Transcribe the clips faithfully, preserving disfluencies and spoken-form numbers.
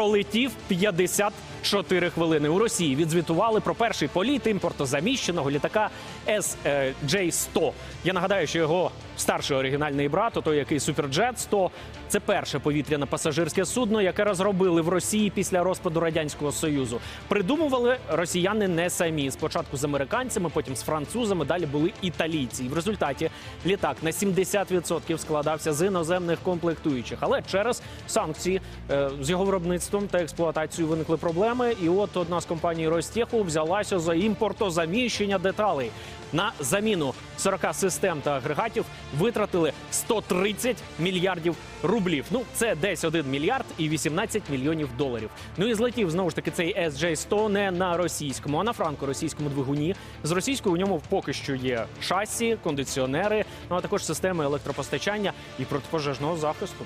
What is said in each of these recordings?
пролетів п'ятдесят чотири хвилини. У Росії відзвітували про перший політ імпортозаміщеного літака ес джей сто. Я нагадаю, що його старший оригінальний брат, той, який Суперджет сто, це перше повітряне пасажирське судно, яке розробили в Росії після розпаду Радянського Союзу. Придумували росіяни не самі. Спочатку з американцями, потім з французами, далі були італійці. І в результаті літак на сімдесят відсотків складався з іноземних комплектуючих. Але через санкції е, з його виробництвом та експлуатацією виникли проблеми. І от одна з компаній Ростеху взялася за імпортозаміщення деталей. На заміну сорока систем та агрегатів витратили сто тридцять мільярдів рублів. Ну, це десь один мільярд і вісімнадцять мільйонів доларів. Ну і злетів, знову ж таки, цей ес джей сто не на російському, а на франко-російському двигуні. З російською у ньому поки що є шасі, кондиціонери, ну а також системи електропостачання і протипожежного захисту.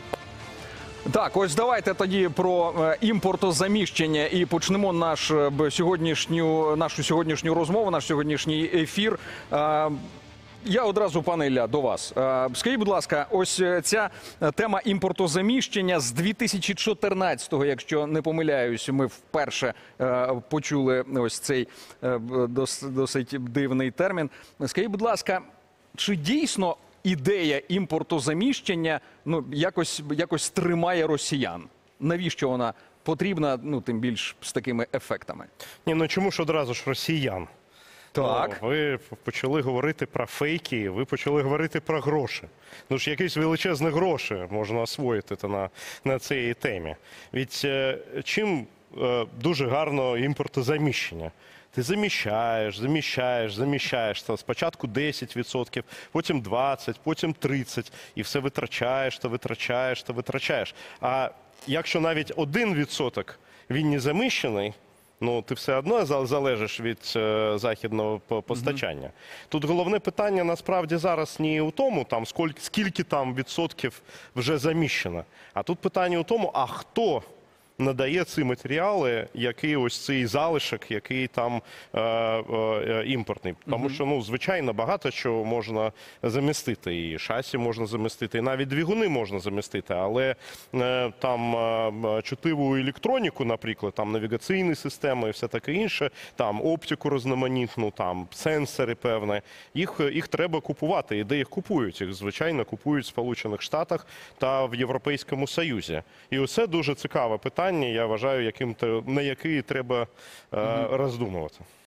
Так, ось давайте тоді про е, імпортозаміщення і почнемо наш е, сьогоднішню, нашу сьогоднішню розмову, наш сьогоднішній ефір. Е, Я одразу, пане Ілля, до вас. Е, Скажіть, будь ласка, ось ця тема імпортозаміщення з дві тисячі чотирнадцятого, якщо не помиляюсь, ми вперше е, почули ось цей е, дос, досить дивний термін. Скажіть, будь ласка, чи дійсно ідея імпортозаміщення ну, якось, якось тримає росіян? Навіщо вона потрібна, ну, тим більш з такими ефектами? Ні, ну чому ж одразу ж росіян? Так. Ну, ви почали говорити про фейки, ви почали говорити про гроші. Ну ж якісь величезні гроші можна освоїти на, на цій темі. Від е, чим е, дуже гарно імпортозаміщення? Ти заміщаєш, заміщаєш, заміщаєш. Спочатку десять відсотків, потім двадцять, потім тридцять. І все витрачаєш, та витрачаєш, та витрачаєш. А якщо навіть один відсоток він не заміщений, ну, ти все одно залежиш від е, західного постачання. Mm-hmm. Тут головне питання насправді зараз не у тому, там, скільки, скільки там відсотків вже заміщено. А тут питання у тому, а хто надає ці матеріали, який ось цей залишок, який там е, е, імпортний. Тому mm-hmm. що, ну, звичайно, багато чого можна замістити. І шасі можна замістити, і навіть двигуни можна замістити. Але е, там е, чутливу електроніку, наприклад, там навігаційні системи і все таке інше, там оптику різноманітну, там сенсори певні, їх, їх треба купувати. І де їх купують? Їх, звичайно, купують в Сполучених Штатах та в Європейському Союзі. І оце дуже цікаве питання. Я вважаю, яким на який треба е, роздумувати.